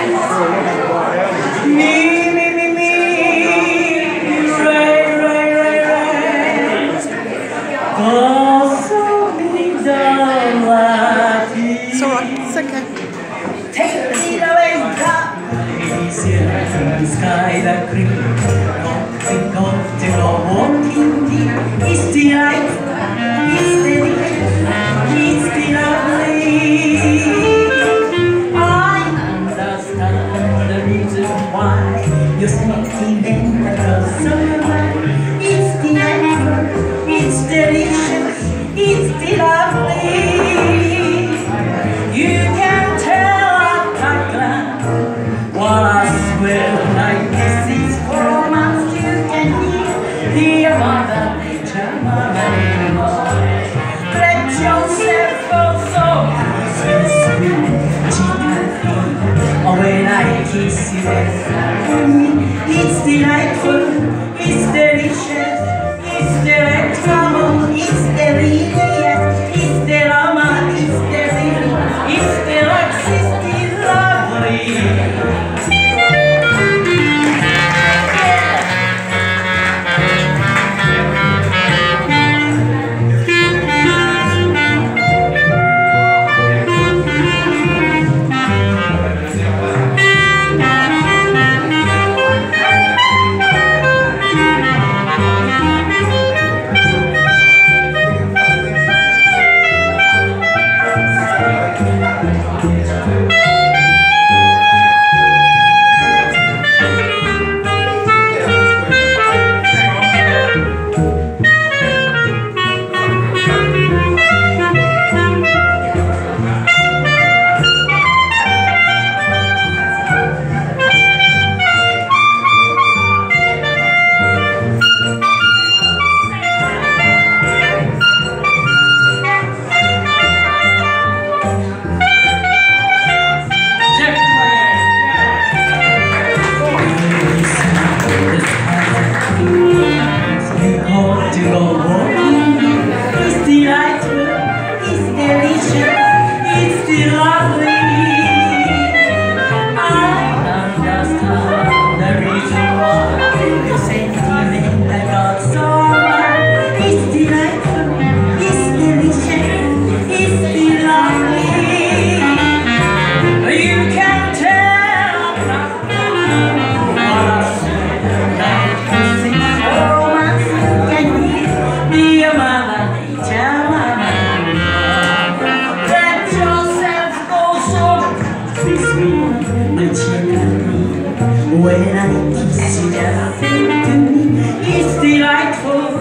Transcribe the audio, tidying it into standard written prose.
It's alright, it's okay. Take me away, the sky that green. To go walking deep. It's delightful, it's delicious, it's lovely. I understand the reason why you're sentimental so much. It's delightful, it's delicious, it's lovely. You can tell at a glance what I swear like this is for romance. You can hear the mother nature, let yourself go so sweet, oh, when I kiss you, it's delightful, it's delicious, it's delectable, it's delicious, it's delama, it's delicious, it's deluxe, it's lovely. When I kiss you, just think to me, it's delightful.